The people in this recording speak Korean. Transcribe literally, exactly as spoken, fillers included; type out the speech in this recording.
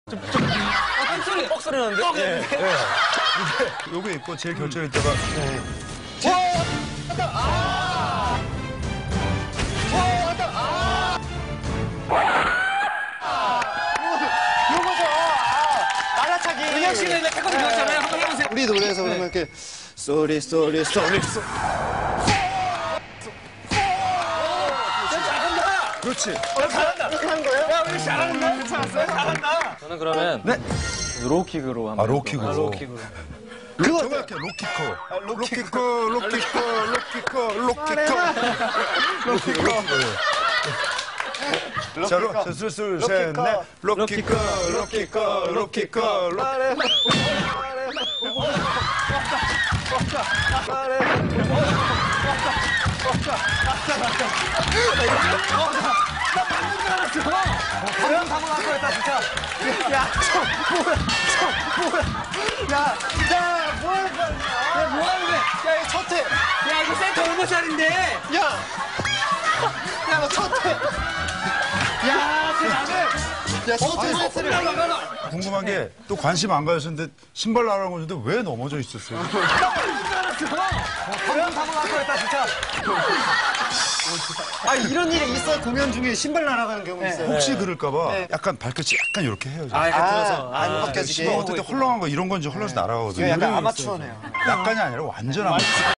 아, 뻑소리, 뻑소리 나는데? 뻑! 예. 네. 요게 있고 제일 결정일 때가 네. 와! 왔다! 아! 와! 왔다! 아! 요거죠. 아! 알아차기. 은영 씨가 옛날 태권도 배웠잖아요. 한번 해보세요. 우리 노래에서 그러면 이렇게 쏘리 쏘리 쏘리 쏘. 그렇지. 어, 잘한다. 이렇게 하는 거예요? 야, 우리 잘하는데? 괜찮았어요? 잘한다. 저는 그러면 네. 로킥으로 한번. 아, 로킥으로. 아, 로킥으로. 그거 정확해. 로키커. 아, 로키커, 로키커, 로키커, 로키커. 로키커. 자, 로, 자, 둘, 둘, 셋, 넷. 로키커, 로키커, 로키커, 로키커. 그냥 방금 한 거였다, 진짜. 야, 저, 뭐야, 저, 뭐야. 야, 야, 뭐 하는 거야? 야, 뭐 하는 거야? 야, 이거 첫 회. 야, 이거 센터 얼마짜린데? 야! 야, 너 첫 회. 야, 그 나는. 야, 첫 회 세트를. 야, 나, 나. 궁금한 게 또 관심 안 가셨는데 신발 나라고 했는데 왜 넘어져 있었어요? 그냥 방금 한 거였다, 진짜. 아, 이런 일이 있어요. 공연 중에 신발 날아가는 경우 있어요. 혹시 그럴까봐 약간 발끝이 약간 이렇게 해요. 아, 약간 들어서. 안 아, 벗겨지게. 어떨 때 헐렁한 거 이런 건지 헐렁해서 날아가거든요. 약간 아마추어네요. 약간이 아니라 완전 아마추어.